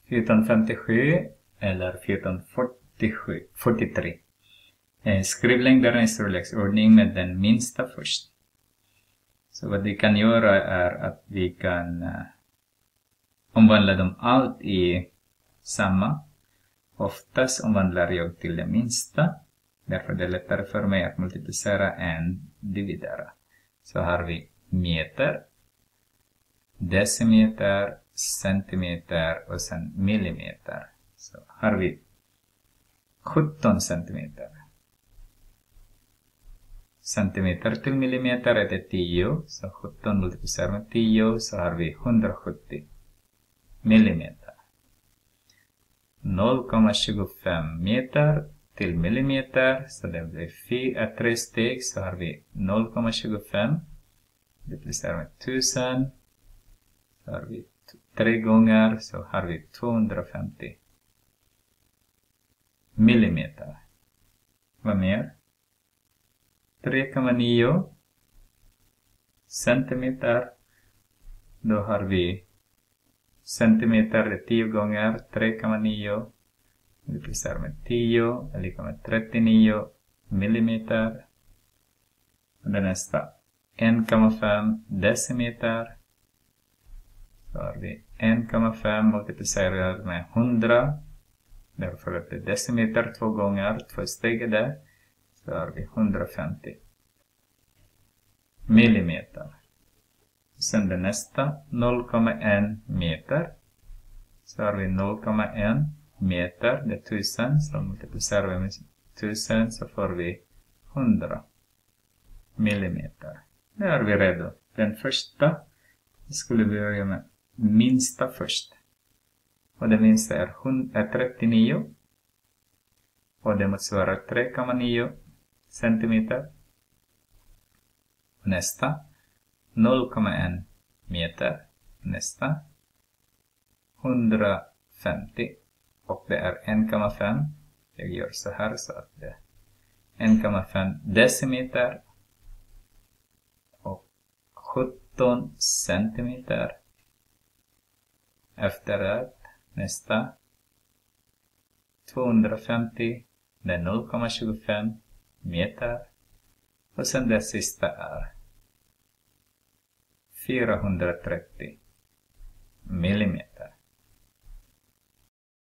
1457 eller 1443. Skriv längderna i storleksordning med den minsta först. Så vad vi kan göra är att vi kan omvandla dem allt i samma. Oftast omvandlar jag till det minsta. Därför är det lättare för mig att multiplicera än dividera. Så har vi meter, decimeter, centimeter och sen millimeter. Så har vi 17 centimeter. Centimeter till millimeter är det 10. Så 17 multiplicerar med 10 så har vi 170 millimeter. 0,25 meter till millimeter. Så det blir 3 steg så har vi 0,25. Multiplicerar med 1000. Så har vi 3 gånger så har vi 250 millimeter. Vad mer? 3,9 centimeter. Då har vi centimeter är 10 gånger 3,9. Multiplicerar med 10 är lika med 39 millimeter. Och det nästa 1,5 decimeter. Så har vi 1,5 multiplicerar med 100. Därför att det är decimeter 2 gånger, 2 steg är det. Så har vi 150 millimeter. Sen det nästa 0,1 meter. Så har vi 0,1 meter, det är 1000. Så multiplicerar vi med 1000 så får vi 100 millimeter. Nu är vi redo. Den första skulle vi börja med minsta först. Och det minsta är 39. Och det motsvarar 3,9 centimeter. Nästa 0,1 meter. Nästa 150. Och det är 1,5. Jag gör så här så att det är 1,5 decimeter. Och 17 centimeter. Efter det nästa 250. Det är 0,25 meter. Och sen det sista är 430 millimeter.